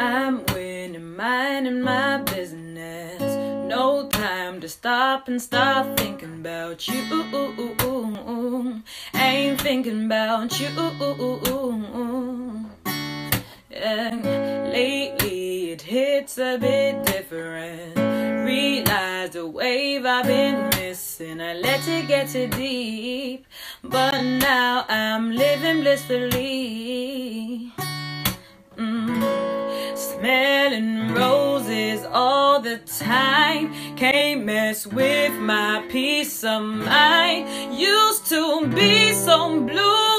I'm winning, minding my business. No time to stop and start thinking about you. Ain't thinking about you. Yeah. Lately it hits a bit different. Realize the wave I've been missing. I let it get too deep, but now I'm living blissfully. Smelling roses all the time. Can't mess with my peace of mind. Used to be so blue.